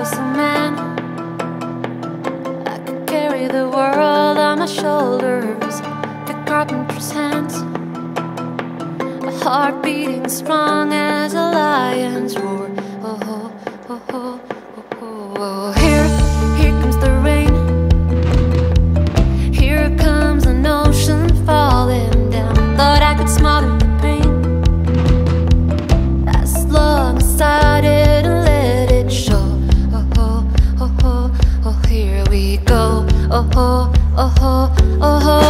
was a man, I could carry the world on my shoulders, the carpenter's hands, a heart beating strong as a lion's roar. Oh, oh, oh, oh, oh, oh. Here comes the rain. Here comes an ocean falling down. Thought I could smother the pain as long as I didn't let it show. Oh, oh, oh, oh, oh, here we go. Oh, oh, oh, oh, oh, oh.